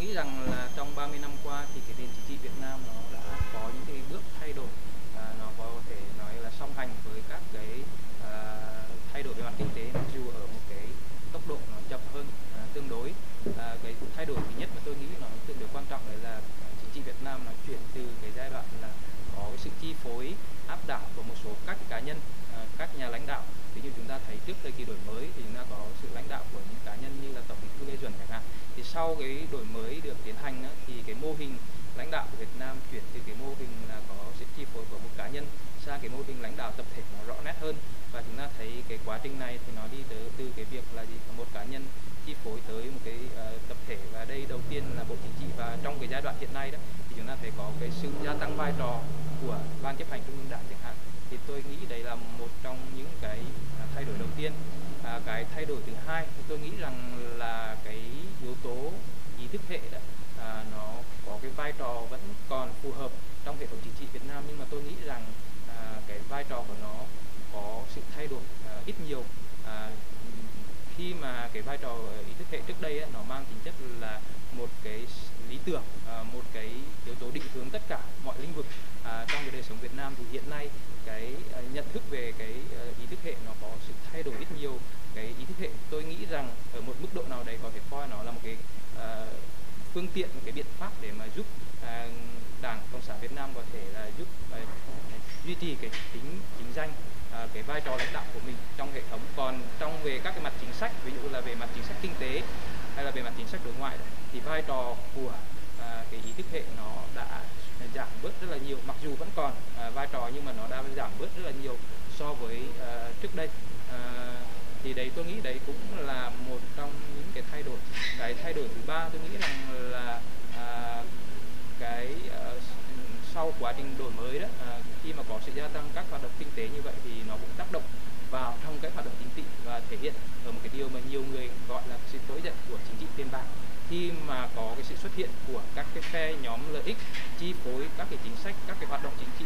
nghĩ rằng là trong 30 năm qua thì cái nền chính trị Việt Nam nó đã có những cái bước thay đổi, nó có thể nói là song hành với các cái thay đổi về mặt kinh tế, mặc dù ở một cái tốc độ nó chậm hơn tương đối. Cái thay đổi thứ nhất mà tôi nghĩ nó tương đối quan trọng đấy là chính trị Việt Nam nó chuyển từ cái giai đoạn là có cái sự chi phối áp đảo của một số các cá nhân, các nhà lãnh đạo. Ví dụ chúng ta thấy trước thời kỳ đổi mới thì chúng ta có sự lãnh đạo của những cá nhân như là Tổng bí thư Lê Duẩn chẳng hạn. Thì sau cái đổi mới được tiến hành thì cái mô hình lãnh đạo của Việt Nam chuyển từ cái mô hình là có sự chi phối của một cá nhân sang cái mô hình lãnh đạo tập thể nó rõ nét hơn. Và chúng ta thấy cái quá trình này thì nó đi từ cái việc là một cá nhân chi phối tới một cái tập thể, và đây đầu tiên là Bộ Chính trị. Và trong cái giai đoạn hiện nay đó thì chúng ta thấy có cái sự gia tăng vai trò của Ban Chấp hành Trung ương Đảng chẳng hạn. Thì tôi nghĩ đấy là một trong những cái thay đổi đầu tiên. Cái thay đổi thứ hai thì tôi nghĩ rằng là cái yếu tố ý thức hệ đó, nó có cái vai trò vẫn còn phù hợp trong hệ thống chính trị Việt Nam, nhưng mà tôi nghĩ rằng cái vai trò của nó có sự thay đổi ít nhiều. Khi mà cái vai trò ý thức hệ trước đây nó mang tính chất là một cái lý tưởng, một cái yếu tố định hướng tất cả mọi lĩnh vực trong cái đời sống Việt Nam, thì hiện nay cái nhận thức về cái ý thức hệ nó có sự thay đổi ít nhiều. Cái ý thức hệ tôi nghĩ rằng ở một mức độ nào đấy có thể coi nó là một cái phương tiện, một cái biện pháp để mà giúp Đảng Cộng sản Việt Nam có thể là giúp duy trì cái tính chính danh, cái vai trò lãnh đạo của mình trong hệ thống. Còn trong về các cái mặt chính sách, ví dụ là về mặt chính sách kinh tế hay là về mặt chính sách đối ngoại thì vai trò của cái ý thức hệ nó đã giảm bớt rất là nhiều, mặc dù vẫn còn vai trò nhưng mà nó đã giảm bớt rất là nhiều so với trước đây. Thì đấy tôi nghĩ đấy cũng là một trong những cái thay đổi. Cái thay đổi thứ ba tôi nghĩ rằng là sau quá trình đổi mới đó, khi mà có sự gia tăng các hoạt động kinh tế như vậy thì nó cũng tác động vào trong cái hoạt động chính trị và thể hiện ở một cái điều mà nhiều người gọi là sự trỗi dậy của chính trị tiền bạc, khi mà có cái sự xuất hiện của các cái phe nhóm lợi ích chi phối các cái chính sách, các cái hoạt động chính trị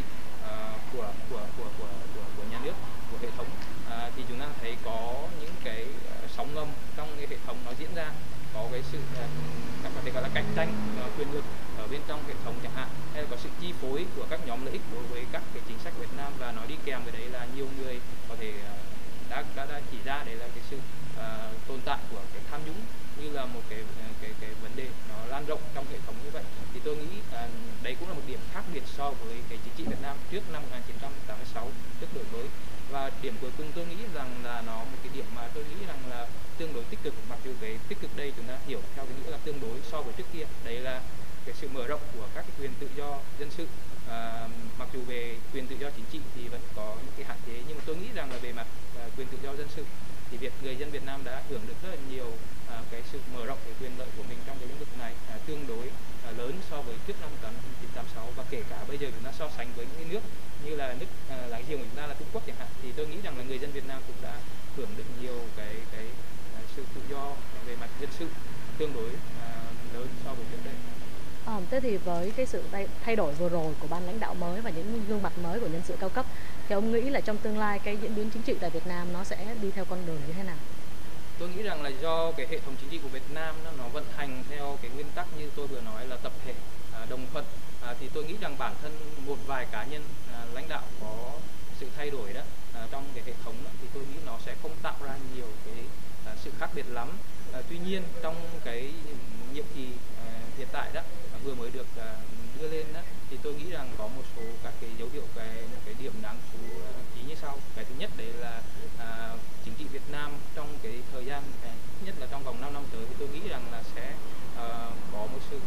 của nhà nước, của hệ thống. Thì chúng ta thấy có những cái sóng ngầm trong cái hệ thống nó diễn ra, có cái sự có thể gọi là cạnh tranh quyền lực ở bên trong hệ thống chẳng hạn, hay là có sự chi phối của các nhóm lợi ích đối với các cái chính sách Việt Nam. Và nó đi kèm với đấy là nhiều người có thể đã chỉ ra đấy là cái sự tồn tại của cái tham nhũng như là một cái vấn đề nó lan rộng trong hệ thống như vậy. Thì tôi nghĩ đấy cũng là một điểm khác biệt so với cái chính trị Việt Nam trước năm 1986, trước đổi mới. Và điểm cuối cùng tôi nghĩ rằng là nó một cái điểm mà tôi nghĩ rằng là tương đối tích cực, mặc dù cái tích cực đây chúng ta hiểu theo cái nghĩa là tương đối so với trước kia, đấy là cái sự mở rộng của các cái quyền tự do dân sự. Mặc dù về quyền tự do chính trị thì vẫn có những cái hạn chế, nhưng mà tôi nghĩ rằng là về mặt quyền tự do dân sự thì người dân Việt Nam đã hưởng được rất là nhiều cái sự mở rộng cái quyền lợi của mình trong cái lĩnh vực này tương đối lớn so với trước năm 1986. Và kể cả bây giờ chúng ta so sánh với những nước như là nước láng giềng của chúng ta là Trung Quốc chẳng hạn, thì tôi nghĩ rằng là người dân Việt Nam cũng đã hưởng được nhiều cái sự tự do về mặt dân sự tương đối lớn so với trước đây. Thế thì với cái sự thay đổi vừa rồi của ban lãnh đạo mới và những gương mặt mới của nhân sự cao cấp, thì ông nghĩ là trong tương lai cái diễn biến chính trị tại Việt Nam nó sẽ đi theo con đường như thế nào? Tôi nghĩ rằng là do cái hệ thống chính trị của Việt Nam nó vận hành theo cái nguyên tắc như tôi vừa nói là tập thể, đồng thuận. Thì tôi nghĩ rằng bản thân một vài cá nhân lãnh đạo có sự thay đổi đó trong cái hệ thống đó, thì tôi nghĩ nó sẽ không tạo ra nhiều cái sự khác biệt lắm. Tuy nhiên trong cái nhiệm kỳ hiện tại đó vừa mới được đưa lên đó, thì tôi nghĩ rằng có một số các cái dấu hiệu, cái điểm đáng chú ý như sau. Cái thứ nhất đấy là chính trị Việt Nam trong cái thời gian nhất là trong vòng 5 năm tới thì tôi nghĩ rằng là sẽ có một sự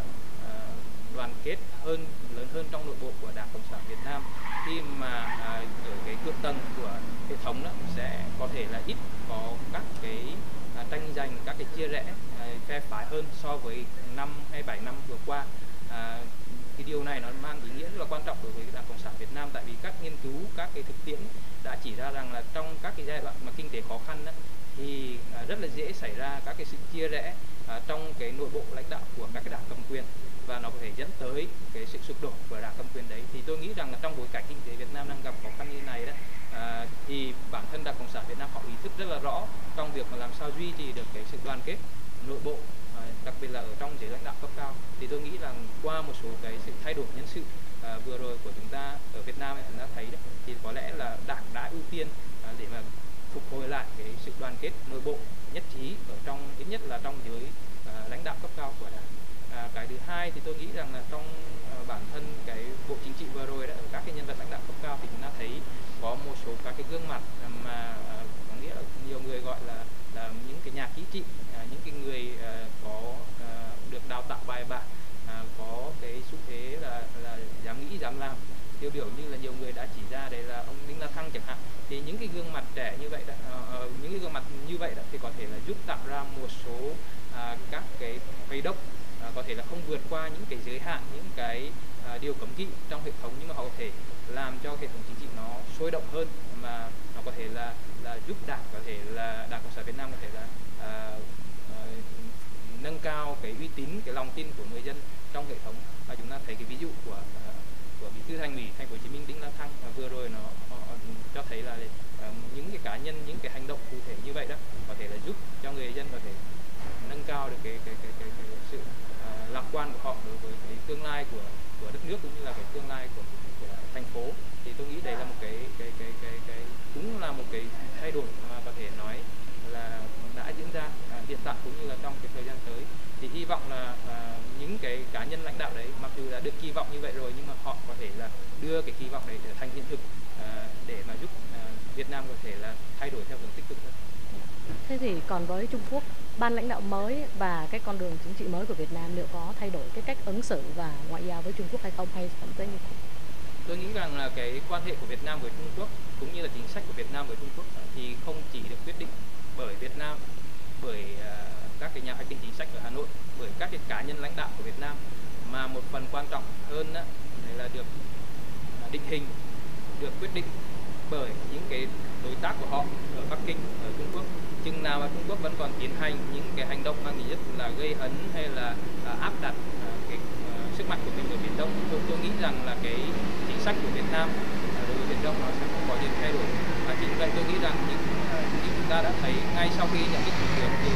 đoàn kết lớn hơn trong nội bộ của Đảng Cộng sản Việt Nam, khi mà ở cái thượng tầng của hệ thống đó sẽ có thể là ít có các cái tranh giành, các cái chia rẽ phe phái hơn so với 5 hay 7 năm vừa qua. Cái điều này nó mang ý nghĩa rất là quan trọng đối với Đảng Cộng sản Việt Nam, tại vì các nghiên cứu, các cái thực tiễn đã chỉ ra rằng là trong các cái giai đoạn mà kinh tế khó khăn đó, thì rất là dễ xảy ra các cái sự chia rẽ trong cái nội bộ lãnh đạo của các cái đảng cầm quyền, và nó có thể dẫn tới cái sự sụp đổ của đảng cầm quyền đấy. Thì tôi nghĩ rằng là trong bối cảnh kinh tế Việt Nam đang gặp khó khăn như này đó, thì bản thân Đảng Cộng sản Việt Nam họ ý thức rất là rõ trong việc mà làm sao duy trì được cái sự đoàn kết nội bộ, đặc biệt là ở trong giới lãnh đạo cấp cao. Thì tôi nghĩ rằng qua một số cái sự thay đổi nhân sự vừa rồi của chúng ta ở Việt Nam ấy, chúng ta thấy đấy, thì có lẽ là Đảng đã ưu tiên để mà phục hồi lại cái sự đoàn kết nội bộ, nhất trí ở trong, ít nhất là trong giới lãnh đạo cấp cao của Đảng. Cái thứ hai thì tôi nghĩ rằng là trong bản thân cái bộ chính trị vừa rồi đó, ở các cái nhân vật lãnh đạo cấp cao thì chúng ta thấy có một số các cái gương mặt mà có nghĩa là nhiều người gọi là những cái nhà kỹ trị, những cái người có được đào tạo bài bản, có cái xu thế là dám nghĩ dám làm. Tiêu biểu như là nhiều người đã chỉ ra đấy là ông Đinh La Thăng chẳng hạn. Thì những cái gương mặt trẻ như vậy đó, những cái gương mặt như vậy đó thì có thể là giúp tạo ra một số các cái phây đốc, có thể là không vượt qua những cái giới hạn, những cái điều cấm kỵ trong hệ thống, nhưng mà họ có thể làm cho hệ thống chính trị nó sôi động hơn, mà nó có thể là giúp Đảng, có thể là Đảng Cộng sản Việt Nam có thể là nâng cao cái uy tín, cái lòng tin của người dân trong hệ thống. Và chúng ta thấy cái ví dụ của Bí thư Thành ủy Thành phố Hồ Chí Minh Đinh La Thăng vừa rồi nó cho thấy là những cái cá nhân, những cái hành động cụ thể như vậy đó có thể là giúp cho người dân có thể nâng cao được cái sự lạc quan của họ đối với cái tương lai của đất nước, cũng như là cái tương lai của thành phố. Thì tôi nghĩ đây là một cái cũng là một cái thay đổi mà có thể nói là đã diễn ra hiện tại cũng như là trong cái thời gian tới. Thì hy vọng là những cái cá nhân lãnh đạo đấy mặc dù đã được kỳ vọng như vậy rồi, nhưng mà họ có thể là đưa cái kỳ vọng đấy trở thành hiện thực để mà giúp Việt Nam có thể là thay đổi theo hướng tích cực hơn. Thế thì còn với Trung Quốc, ban lãnh đạo mới và cái con đường chính trị mới của Việt Nam liệu có thay đổi cái cách ứng xử và ngoại giao với Trung Quốc hay không, hay vẫn tới như cũ? Tôi nghĩ rằng là cái quan hệ của Việt Nam với Trung Quốc cũng như là chính sách của Việt Nam với Trung Quốc thì không chỉ được quyết định bởi Việt Nam, bởi các cái nhà hoạch định chính sách ở Hà Nội, bởi các cái cá nhân lãnh đạo của Việt Nam, mà một phần quan trọng hơn đó là được định hình, được quyết định bởi những cái đối tác của họ ở Bắc Kinh, ở Trung Quốc. Chừng nào mà Trung Quốc vẫn còn tiến hành những cái hành động mang tính chất là gây hấn hay là áp đặt cái sức mạnh của mình ở Biển Đông, tôi nghĩ rằng là cái chính sách của Việt Nam đối với Biển Đông nó sẽ không có những thay đổi. Và chính vậy tôi nghĩ rằng như chúng ta đã thấy ngay sau khi nhận chức thủ tướng thì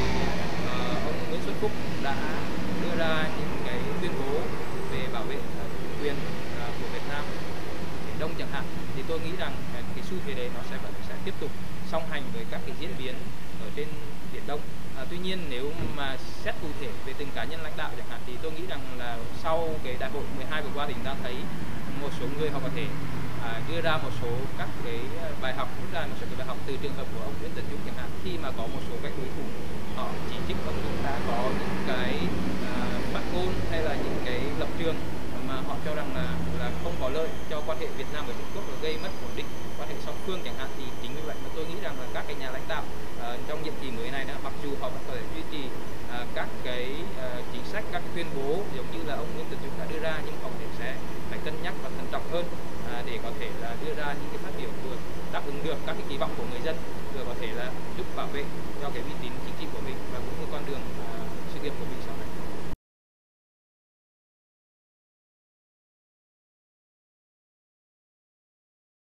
ông Nguyễn Xuân Phúc đã đưa ra những cái tuyên bố về bảo vệ chủ quyền của Việt Nam, Biển Đông chẳng hạn. Thì tôi nghĩ rằng cái xu thế đấy nó vẫn sẽ tiếp tục song hành với các cái diễn biến ở trên Biển Đông. Tuy nhiên nếu mà xét cụ thể về từng cá nhân lãnh đạo chẳng hạn, thì tôi nghĩ rằng là sau cái đại hội 12 vừa qua thì chúng ta thấy một số người họ có thể đưa ra một số các cái bài học, rút ra một số cái bài học từ trường hợp của ông Nguyễn Tấn Dũng chẳng hạn, khi mà có một số các đối thủ họ chỉ trích ông Dũng đã có những cái phát ngôn hay là những cái lập trường mà họ cho rằng là không có lợi cho quan hệ Việt Nam với Trung Quốc và gây mất ổn định quan hệ song phương chẳng hạn. Thì chính vì vậy mà tôi nghĩ rằng là các cái nhà lãnh đạo trong nhiệm kỳ mới này đó, mặc dù họ vẫn có thể duy trì các cái chính sách, các cái tuyên bố giống như là ông Nguyễn Tấn Dũng đã đưa ra, nhưng họ có thể sẽ phải cân nhắc và thận trọng hơn để có thể là đưa ra những cái phát biểu vừa đáp ứng được các cái kỳ vọng của người dân, vừa có thể là giúp bảo vệ cho cái uy tín chính trị của mình